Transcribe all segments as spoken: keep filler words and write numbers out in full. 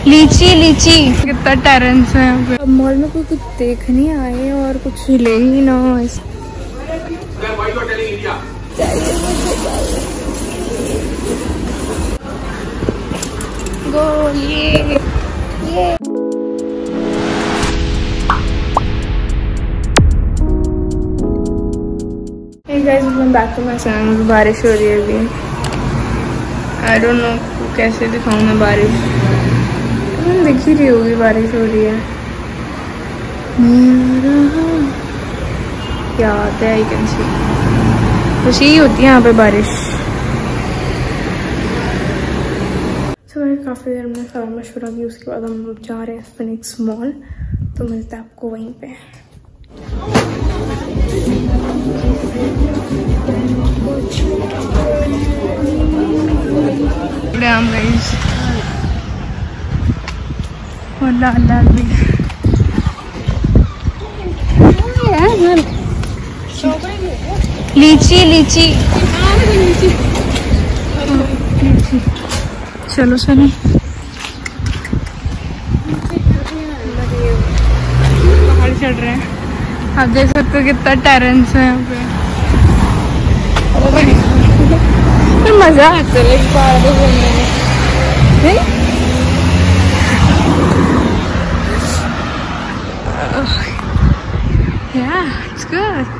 लीची लीची कितना टेरेंस है यहाँ पे। अब मॉल में कोई कुछ देख नहीं आए और कुछ ले ही ना। गो ये ये Hey guys, welcome back to my channel। बारिश हो रही है अभी। I don't know कैसे दिखाऊं मैं बारिश। तुम दिख ही रही होगी बारिश हो रही है। क्या आता है? I can see. खुशी ही होती है यहाँ पे बारिश। तो मैंने काफ़ी देर में सलाह मशवरा की, उसके बाद हम लोग जा रहे हैं फिनिक्स मॉल। तो मिलता है आपको वहीं पे। Damn guys, और लाल लाल भी लीची लीची लीची। चलो चलो पहाड़ चढ़ रहे हैं। आप देख सकते हो कितना टेरेंस है यहाँ पे। तो मजा आता है पहाड़ों घूमने में। Yeah, it's good।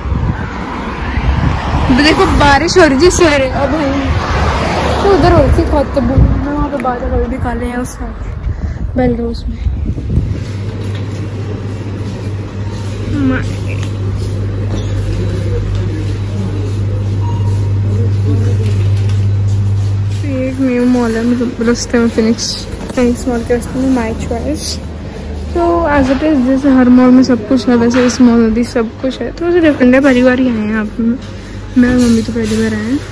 देखो बारिश हो रही थी सवेरे, अब तो उधर हो रही थी बहुत। मैं वहाँ पे बादल अभी भी काले हैं उस साइड बेलरोज में। एक न्यू मॉल है मतलब रास्ते में, फिनिक्स फिनिक्स मॉल के रास्ते में, माई चॉइस। तो एज इट इज जैसे हर मॉल में सब कुछ है, वैसे इस मॉल में भी सब कुछ है। तो डिफरेंट है, परिवार ही आए हैं यहाँ पे। मैं और मम्मी तो पहली बार आए हैं,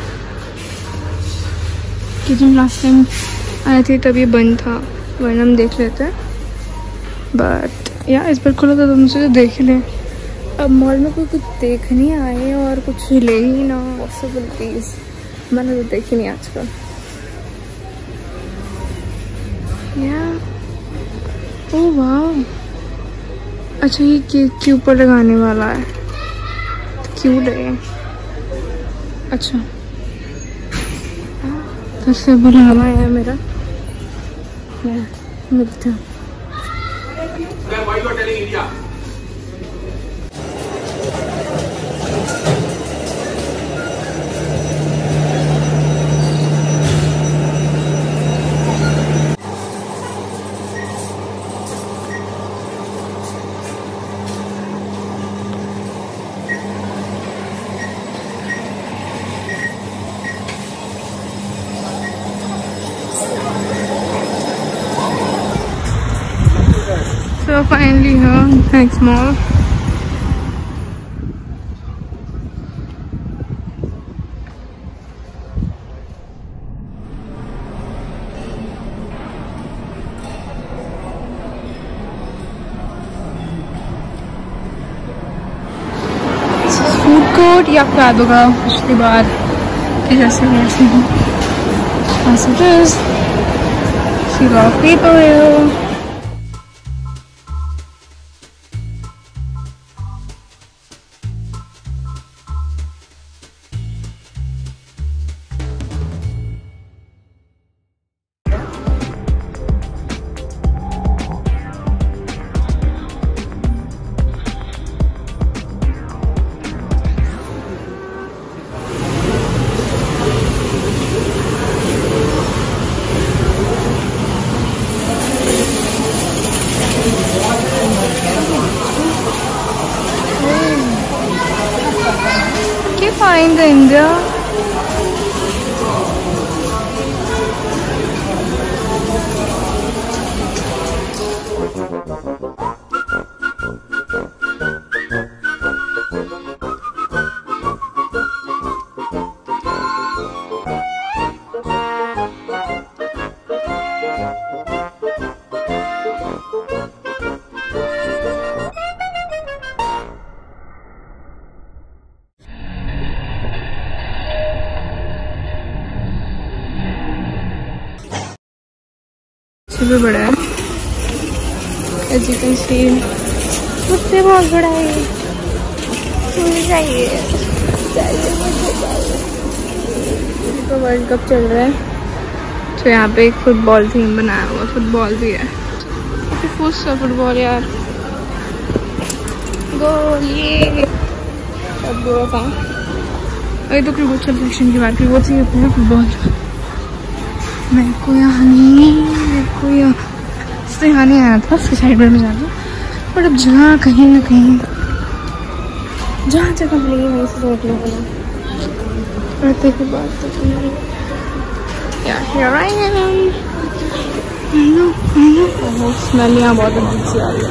कि जब लास्ट टाइम आए थे तब ये बंद था, वरना हम देख लेते हैं। बट या इस बार खुला था तो मुझे देख लें। अब मॉल में कोई कुछ देख नहीं आए और कुछ ले ही ना पॉसिबिलिटीज। मैंने तो देखी नहीं आजकल। या ओह वाह, अच्छा ये केक के ऊपर लगाने वाला है, तो क्यूट है। अच्छा तो से बुलावा है मेरा। मैं मिलता हूँ। So finally here, thanks mall. Food court या क्या होगा पिछली बार कि जैसे वैसे ही। As it is, see a lot of people here. Find India. भी बड़ा है। As you can see, मुझसे बहुत बड़ा है। मुझे चाहिए चाहिए मुझे चाहिए। FIFA वर्ल्ड कप चल रहा है तो यहाँ पे एक फुटबॉल थीम बनाया हुआ, फुटबॉल भी है। काफी फुस है फुटबॉल यार। गोल ये सब बुरा था। अरे तो क्रिकेट सेलिब्रेशन की बात की, वो थी अपना फुटबॉल। मेरे को यहाँ नहीं मेरे को यहाँ से यहाँ नहीं आया था, उसके साइड में जाना। पर अब जहाँ कहीं ना कहीं जहाँ जगह मिलेगी वहीं से सोच लो ना। आते के बाद तो Yeah, here I am. I know, I know. Oh, smell यहाँ बहुत अजीब सी आ रही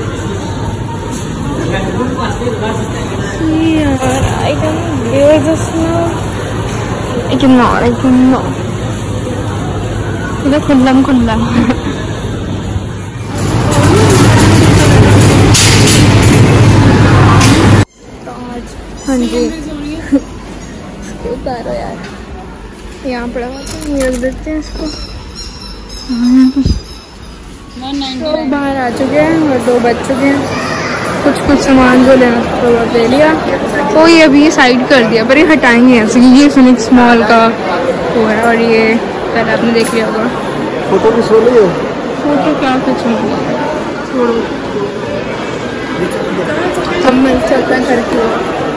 है। यार, I can bear the smell. I cannot, I cannot. इधर खुल्लम खुल्ला। हाँ जी। उतारो यार। यहाँ पड़ा हुआ था, ये रख देते हैं इसको। तो बाहर आ चुके हैं और दो बज चुके हैं। कुछ कुछ सामान जो लेना था वो ले लिया, तो ये अभी साइड कर दिया, पर ये हटाएंगे ऐसे क्योंकि ये फिनिक्स मॉल का वो है। और ये पहले आपने देख लिया होगा। फोटो भी सो लियो। फोटो क्या खींचना, छोड़ो। हम चलता करके